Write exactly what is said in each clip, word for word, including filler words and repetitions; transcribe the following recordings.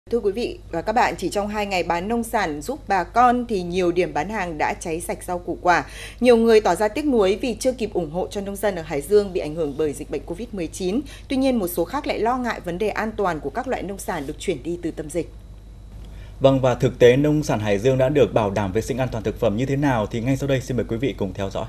Thưa quý vị và các bạn, chỉ trong hai ngày bán nông sản giúp bà con thì nhiều điểm bán hàng đã cháy sạch rau củ quả. Nhiều người tỏ ra tiếc nuối vì chưa kịp ủng hộ cho nông dân ở Hải Dương bị ảnh hưởng bởi dịch bệnh Covid mười chín. Tuy nhiên, một số khác lại lo ngại vấn đề an toàn của các loại nông sản được chuyển đi từ tâm dịch. Vâng, và thực tế nông sản Hải Dương đã được bảo đảm vệ sinh an toàn thực phẩm như thế nào thì ngay sau đây xin mời quý vị cùng theo dõi.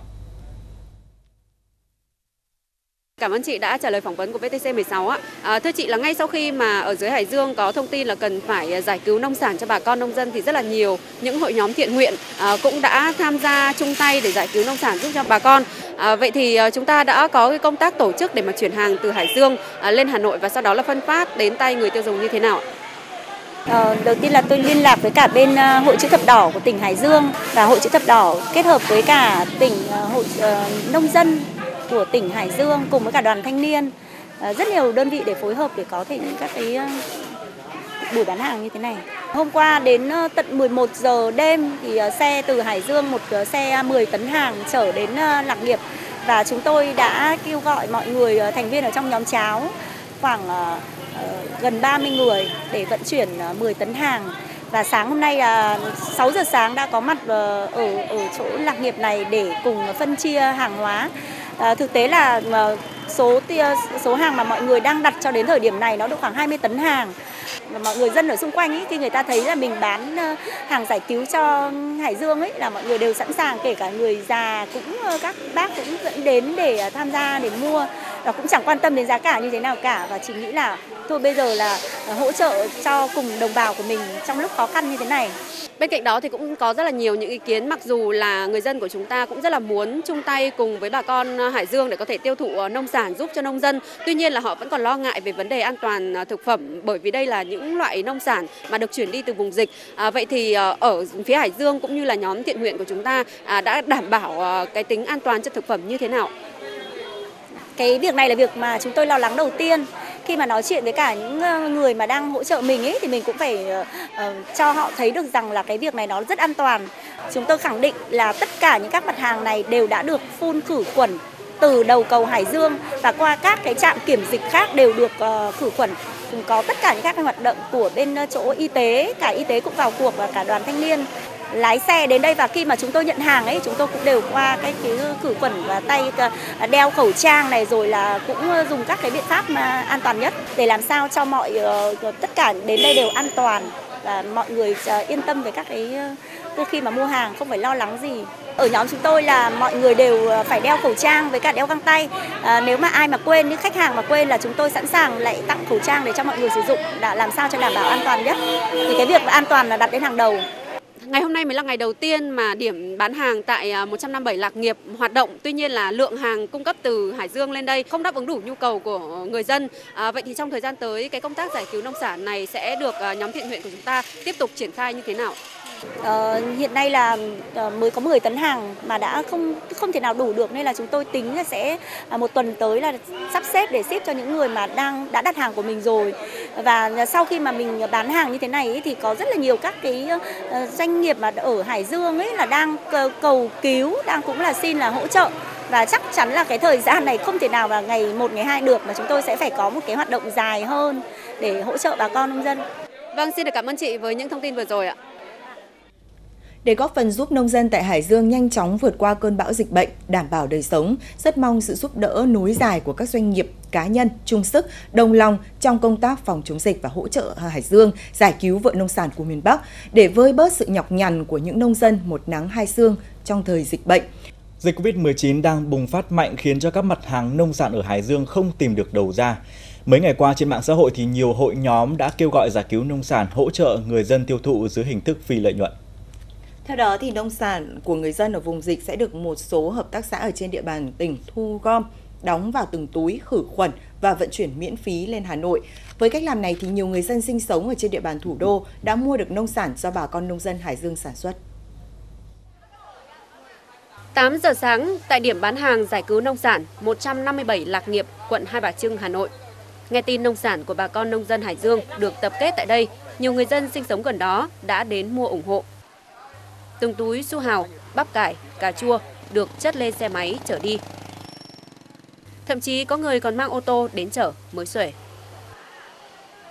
Cảm ơn chị đã trả lời phỏng vấn của vê tê xê mười sáu ạ. À, thưa chị, là ngay sau khi mà ở dưới Hải Dương có thông tin là cần phải giải cứu nông sản cho bà con nông dân thì rất là nhiều những hội nhóm thiện nguyện à, cũng đã tham gia chung tay để giải cứu nông sản giúp cho bà con. À, vậy thì chúng ta đã có cái công tác tổ chức để mà chuyển hàng từ Hải Dương à, lên Hà Nội và sau đó là phân phát đến tay người tiêu dùng như thế nào? Ờ, đầu tiên là tôi liên lạc với cả bên uh, Hội Chữ Thập Đỏ của tỉnh Hải Dương và Hội Chữ Thập Đỏ kết hợp với cả tỉnh uh, hội uh, nông dân của tỉnh Hải Dương cùng với cả đoàn thanh niên, uh, rất nhiều đơn vị để phối hợp để có thể những các cái uh, buổi bán hàng như thế này. Hôm qua đến uh, tận mười một giờ đêm thì uh, xe từ Hải Dương một uh, xe mười tấn hàng chở đến uh, Lạc Nghiệp và chúng tôi đã kêu gọi mọi người uh, thành viên ở trong nhóm cháo khoảng uh, gần ba mươi người để vận chuyển mười tấn hàng. Và sáng hôm nay là sáu giờ sáng đã có mặt ở ở chỗ Lạc Nghiệp này để cùng phân chia hàng hóa. À, thực tế là số số hàng mà mọi người đang đặt cho đến thời điểm này nó được khoảng hai mươi tấn hàng. Và mọi người dân ở xung quanh ấy, khi người ta thấy là mình bán hàng giải cứu cho Hải Dương ấy là mọi người đều sẵn sàng, kể cả người già cũng các bác cũng dẫn đến để tham gia để mua và cũng chẳng quan tâm đến giá cả như thế nào cả, và chỉ nghĩ là thôi bây giờ là hỗ trợ cho cùng đồng bào của mình trong lúc khó khăn như thế này. Bên cạnh đó thì cũng có rất là nhiều những ý kiến, mặc dù là người dân của chúng ta cũng rất là muốn chung tay cùng với bà con Hải Dương để có thể tiêu thụ nông sản giúp cho nông dân. Tuy nhiên là họ vẫn còn lo ngại về vấn đề an toàn thực phẩm, bởi vì đây là những loại nông sản mà được chuyển đi từ vùng dịch. À, vậy thì ở phía Hải Dương cũng như là nhóm thiện nguyện của chúng ta à, đã đảm bảo cái tính an toàn cho thực phẩm như thế nào? Cái việc này là việc mà chúng tôi lo lắng đầu tiên. Khi mà nói chuyện với cả những người mà đang hỗ trợ mình ấy thì mình cũng phải uh, cho họ thấy được rằng là cái việc này nó rất an toàn. Chúng tôi khẳng định là tất cả những các mặt hàng này đều đã được phun khử khuẩn từ đầu cầu Hải Dương và qua các cái trạm kiểm dịch khác đều được uh, khử khuẩn. Cũng có tất cả những các cái hoạt động của bên chỗ y tế, cả y tế cũng vào cuộc và cả đoàn thanh niên. Lái xe đến đây và khi mà chúng tôi nhận hàng ấy, chúng tôi cũng đều qua cái, cái khử khuẩn và tay đeo khẩu trang này, rồi là cũng dùng các cái biện pháp mà an toàn nhất để làm sao cho mọi tất cả đến đây đều an toàn và mọi người yên tâm về các cái khi mà mua hàng không phải lo lắng gì. Ở nhóm chúng tôi là mọi người đều phải đeo khẩu trang với cả đeo găng tay. À, nếu mà ai mà quên, những khách hàng mà quên là chúng tôi sẵn sàng lại tặng khẩu trang để cho mọi người sử dụng, đã làm sao cho đảm bảo an toàn nhất. Thì cái việc an toàn là đặt đến hàng đầu. Ngày hôm nay mới là ngày đầu tiên mà điểm bán hàng tại một trăm năm mươi bảy Lạc Nghiệp hoạt động. Tuy nhiên là lượng hàng cung cấp từ Hải Dương lên đây không đáp ứng đủ nhu cầu của người dân. À, vậy thì trong thời gian tới, cái công tác giải cứu nông sản này sẽ được nhóm thiện nguyện của chúng ta tiếp tục triển khai như thế nào? Ờ, hiện nay là mới có mười tấn hàng mà đã không không thể nào đủ được, nên là chúng tôi tính là sẽ một tuần tới là sắp xếp để ship cho những người mà đang đã đặt hàng của mình rồi. Và sau khi mà mình bán hàng như thế này ấy, thì có rất là nhiều các cái doanh nghiệp mà ở Hải Dương ấy là đang cầu cứu, đang cũng là xin là hỗ trợ. Và chắc chắn là cái thời gian này không thể nào vào ngày một, ngày hai được, mà chúng tôi sẽ phải có một cái hoạt động dài hơn để hỗ trợ bà con nông dân. Vâng, xin được cảm ơn chị với những thông tin vừa rồi ạ. Để góp phần giúp nông dân tại Hải Dương nhanh chóng vượt qua cơn bão dịch bệnh, đảm bảo đời sống, rất mong sự giúp đỡ nối dài của các doanh nghiệp, cá nhân, chung sức, đồng lòng trong công tác phòng chống dịch và hỗ trợ Hải Dương giải cứu vựa nông sản của miền Bắc để vơi bớt sự nhọc nhằn của những nông dân một nắng hai sương trong thời dịch bệnh. Dịch Covid mười chín đang bùng phát mạnh khiến cho các mặt hàng nông sản ở Hải Dương không tìm được đầu ra. Mấy ngày qua trên mạng xã hội thì nhiều hội nhóm đã kêu gọi giải cứu nông sản, hỗ trợ người dân tiêu thụ dưới hình thức phi lợi nhuận. Theo đó, thì nông sản của người dân ở vùng dịch sẽ được một số hợp tác xã ở trên địa bàn tỉnh thu gom, đóng vào từng túi, khử khuẩn và vận chuyển miễn phí lên Hà Nội. Với cách làm này thì nhiều người dân sinh sống ở trên địa bàn thủ đô đã mua được nông sản do bà con nông dân Hải Dương sản xuất. tám giờ sáng tại điểm bán hàng giải cứu nông sản một trăm năm mươi bảy Lạc Nghiệp, quận Hai Bà Trưng, Hà Nội. Nghe tin nông sản của bà con nông dân Hải Dương được tập kết tại đây, nhiều người dân sinh sống gần đó đã đến mua ủng hộ. Từng túi su hào, bắp cải, cà chua được chất lên xe máy chở đi. Thậm chí có người còn mang ô tô đến chở mới xuể.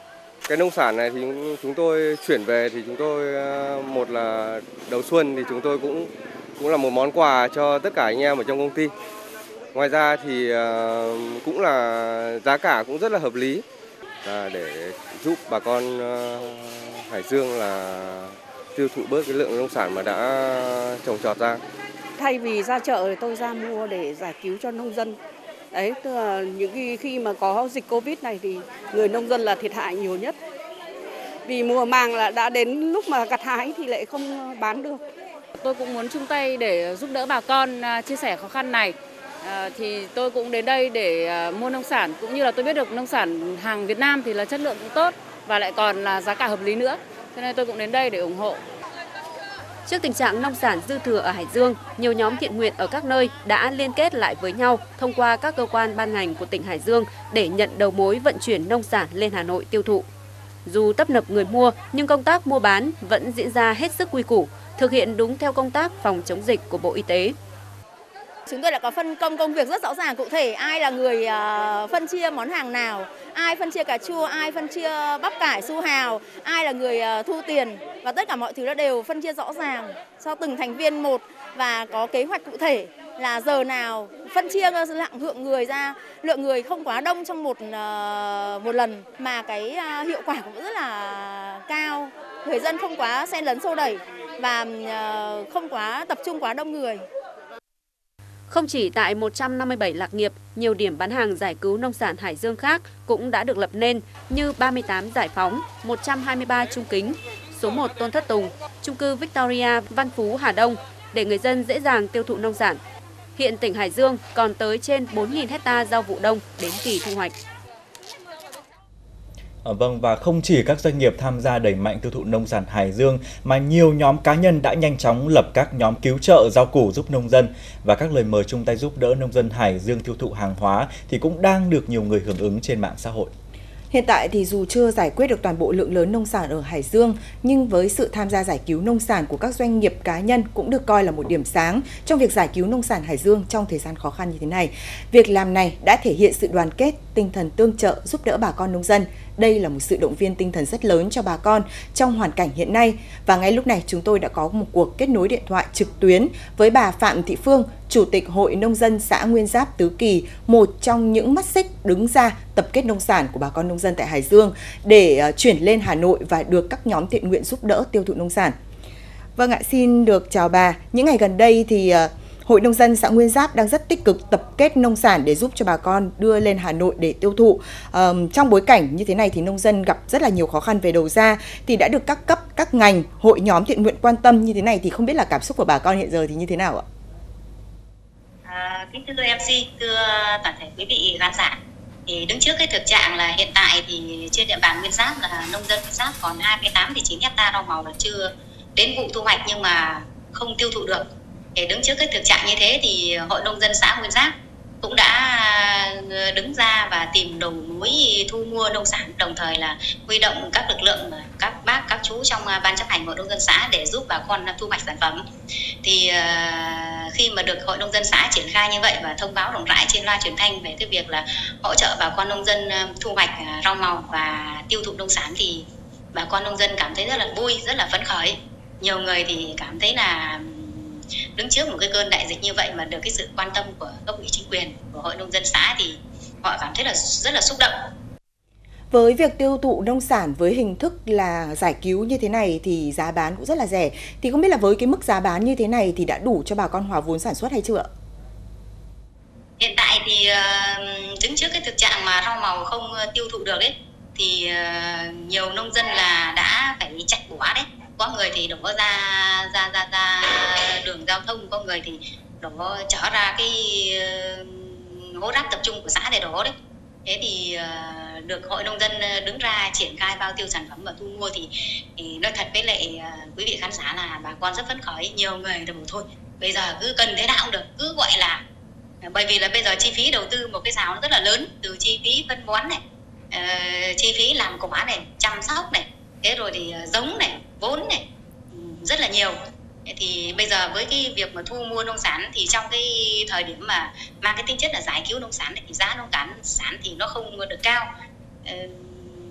Cái nông sản này thì chúng tôi chuyển về thì chúng tôi một là đầu xuân thì chúng tôi cũng cũng là một món quà cho tất cả anh em ở trong công ty. Ngoài ra thì cũng là giá cả cũng rất là hợp lý để giúp bà con Hải Dương là tiêu thụ bớt cái lượng nông sản mà đã trồng trọt ra. Thay vì ra chợ thì tôi ra mua để giải cứu cho nông dân. Đấy, tức là những khi, khi mà có dịch Covid này thì người nông dân là thiệt hại nhiều nhất. Vì mùa màng là đã đến lúc mà gặt hái thì lại không bán được. Tôi cũng muốn chung tay để giúp đỡ bà con chia sẻ khó khăn này. À, thì tôi cũng đến đây để mua nông sản, cũng như là tôi biết được nông sản hàng Việt Nam thì là chất lượng cũng tốt và lại còn là giá cả hợp lý nữa. Cho nên tôi cũng đến đây để ủng hộ. Trước tình trạng nông sản dư thừa ở Hải Dương, nhiều nhóm thiện nguyện ở các nơi đã liên kết lại với nhau thông qua các cơ quan ban ngành của tỉnh Hải Dương để nhận đầu mối vận chuyển nông sản lên Hà Nội tiêu thụ. Dù tấp nập người mua, nhưng công tác mua bán vẫn diễn ra hết sức quy củ, thực hiện đúng theo công tác phòng chống dịch của Bộ Y tế. Chúng tôi đã có phân công công việc rất rõ ràng cụ thể, ai là người phân chia món hàng nào, ai phân chia cà chua, ai phân chia bắp cải, su hào, ai là người thu tiền, và tất cả mọi thứ đã đều phân chia rõ ràng cho từng thành viên một và có kế hoạch cụ thể là giờ nào phân chia lượng lượng người ra, lượng người không quá đông trong một một lần mà cái hiệu quả cũng rất là cao, người dân không quá xen lấn xô đẩy và không quá tập trung quá đông người. Không chỉ tại một trăm năm mươi bảy lạc nghiệp, nhiều điểm bán hàng giải cứu nông sản Hải Dương khác cũng đã được lập nên như ba mươi tám Giải Phóng, một trăm hai mươi ba Trung Kính, số một Tôn Thất Tùng, chung cư Victoria, Văn Phú, Hà Đông để người dân dễ dàng tiêu thụ nông sản. Hiện tỉnh Hải Dương còn tới trên bốn nghìn hecta rau vụ đông đến kỳ thu hoạch. À, vâng, và không chỉ các doanh nghiệp tham gia đẩy mạnh tiêu thụ nông sản Hải Dương mà nhiều nhóm cá nhân đã nhanh chóng lập các nhóm cứu trợ rau củ giúp nông dân, và các lời mời chung tay giúp đỡ nông dân Hải Dương tiêu thụ hàng hóa thì cũng đang được nhiều người hưởng ứng trên mạng xã hội. Hiện tại thì dù chưa giải quyết được toàn bộ lượng lớn nông sản ở Hải Dương, nhưng với sự tham gia giải cứu nông sản của các doanh nghiệp cá nhân cũng được coi là một điểm sáng trong việc giải cứu nông sản Hải Dương trong thời gian khó khăn như thế này. Việc làm này đã thể hiện sự đoàn kết, tinh thần tương trợ giúp đỡ bà con nông dân. Đây là một sự động viên tinh thần rất lớn cho bà con trong hoàn cảnh hiện nay. Và ngay lúc này chúng tôi đã có một cuộc kết nối điện thoại trực tuyến với bà Phạm Thị Phương, Chủ tịch Hội Nông dân xã Nguyên Giáp Tứ Kỳ, một trong những mắt xích đứng ra tập kết nông sản của bà con nông dân tại Hải Dương để uh, chuyển lên Hà Nội và được các nhóm thiện nguyện giúp đỡ tiêu thụ nông sản. Vâng ạ, xin được chào bà. Những ngày gần đây thì uh, Hội Nông dân xã Nguyên Giáp đang rất tích cực tập kết nông sản để giúp cho bà con đưa lên Hà Nội để tiêu thụ. À, trong bối cảnh như thế này thì nông dân gặp rất là nhiều khó khăn về đầu ra, thì đã được các cấp, các ngành, hội nhóm thiện nguyện quan tâm như thế này thì không biết là cảm xúc của bà con hiện giờ thì như thế nào ạ? À, kính thưa em xê, thưa toàn thể quý vị khán giả, thì đứng trước cái thực trạng là hiện tại thì trên địa bàn Nguyên Giáp là nông dân Nguyên Giáp còn hai mươi tám phẩy chín hecta rau màu là chưa đến vụ thu hoạch nhưng mà không tiêu thụ được. Để đứng trước cái thực trạng như thế thì Hội Nông dân xã Nguyên Giáp cũng đã đứng ra và tìm đầu mối thu mua nông sản, đồng thời là huy động các lực lượng, các bác, các chú trong ban chấp hành Hội Nông dân xã để giúp bà con thu hoạch sản phẩm. Thì khi mà được Hội Nông dân xã triển khai như vậy và thông báo rộng rãi trên loa truyền thanh về cái việc là hỗ trợ bà con nông dân thu hoạch rau màu và tiêu thụ nông sản thì bà con nông dân cảm thấy rất là vui, rất là phấn khởi. Nhiều người thì cảm thấy là đứng trước một cái cơn đại dịch như vậy mà được cái sự quan tâm của cấp ủy chính quyền, của Hội Nông dân xã thì họ cảm thấy là rất là xúc động. Với việc tiêu thụ nông sản với hình thức là giải cứu như thế này thì giá bán cũng rất là rẻ. Thì không biết là với cái mức giá bán như thế này thì đã đủ cho bà con hòa vốn sản xuất hay chưa ạ? Hiện tại thì đứng trước cái thực trạng mà rau màu không tiêu thụ được ấy, thì nhiều nông dân là đã phải chặt bỏ đấy. Có người thì đổ ra ra ra ra đường giao thông, có người thì đổ trở ra cái hố rác tập trung của xã để đổ đấy. Thế thì uh, được Hội Nông dân đứng ra triển khai bao tiêu sản phẩm và thu mua thì, thì nói thật với lại uh, quý vị khán giả là bà con rất phấn khởi. Nhiều người thì bảo thôi bây giờ cứ cần thế nào cũng được, cứ gọi là uh, bởi vì là bây giờ chi phí đầu tư một cái rào nó rất là lớn, từ chi phí phân bón này, uh, chi phí làm cỏ này, chăm sóc này, thế rồi thì uh, giống này, vốn này, rất là nhiều. Thì bây giờ với cái việc mà thu mua nông sản thì trong cái thời điểm mà mang cái tính chất là giải cứu nông sản thì giá nông sản thì nó không được cao.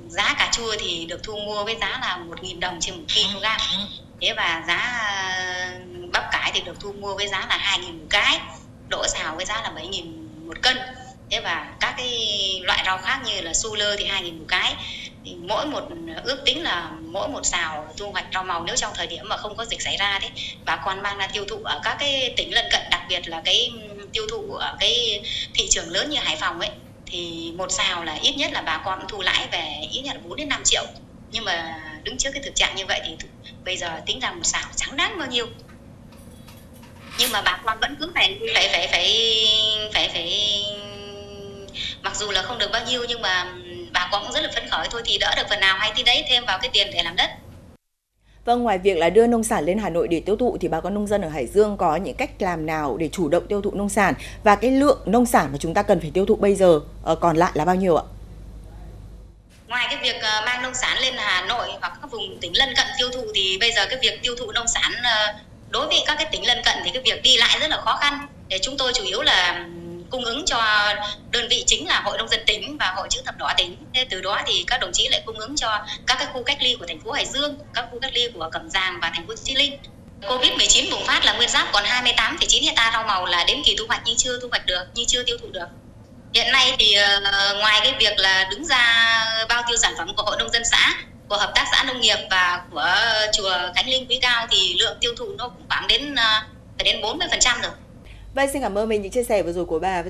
giá cà chua thì được thu mua với giá là một nghìn đồng trên một ki lô gam. Thế và giá bắp cải thì được thu mua với giá là hai nghìn một cái, đỗ xào với giá là bảy nghìn một cân. Thế và các cái loại rau khác như là su lơ thì hai nghìn một cái. Thì mỗi một ước tính là mỗi một sào thu hoạch rau màu nếu trong thời điểm mà không có dịch xảy ra thế bà con mang ra tiêu thụ ở các cái tỉnh lân cận, đặc biệt là cái tiêu thụ ở cái thị trường lớn như Hải Phòng ấy, thì một sào là ít nhất là bà con thu lãi về ít nhất là bốn đến năm triệu. Nhưng mà đứng trước cái thực trạng như vậy thì bây giờ tính ra một sào chẳng đáng bao nhiêu. Nhưng mà bà con vẫn cứ phải phải phải phải phải phải mặc dù là không được bao nhiêu nhưng mà bà con cũng rất là phấn khởi, thôi thì đỡ được phần nào hay tí đấy thêm vào cái tiền để làm đất. Vâng, ngoài việc là đưa nông sản lên Hà Nội để tiêu thụ thì bà con nông dân ở Hải Dương có những cách làm nào để chủ động tiêu thụ nông sản, và cái lượng nông sản mà chúng ta cần phải tiêu thụ bây giờ còn lại là bao nhiêu ạ? Ngoài cái việc mang nông sản lên Hà Nội hoặc các vùng tỉnh lân cận tiêu thụ thì bây giờ cái việc tiêu thụ nông sản đối với các cái tỉnh lân cận thì cái việc đi lại rất là khó khăn. Để chúng tôi chủ yếu là cung ứng cho đơn vị chính là Hội Nông dân tỉnh và Hội Chữ thập đỏ tỉnh. Thế từ đó thì các đồng chí lại cung ứng cho các cái khu cách ly của thành phố Hải Dương, các khu cách ly của Cẩm Giàng và thành phố Chí Linh. Covid mười chín bùng phát là Nguyên Giáp còn hai mươi tám phẩy chín hectare rau màu là đến kỳ thu hoạch nhưng chưa thu hoạch được, nhưng chưa tiêu thụ được. Hiện nay thì uh, ngoài cái việc là đứng ra bao tiêu sản phẩm của Hội Nông dân xã, của Hợp tác xã Nông nghiệp và của chùa Khánh Linh Quý Cao thì lượng tiêu thụ nó cũng khoảng đến uh, phải đến bốn mươi phần trăm rồi. Vâng, xin cảm ơn mình những chia sẻ vừa rồi của bà.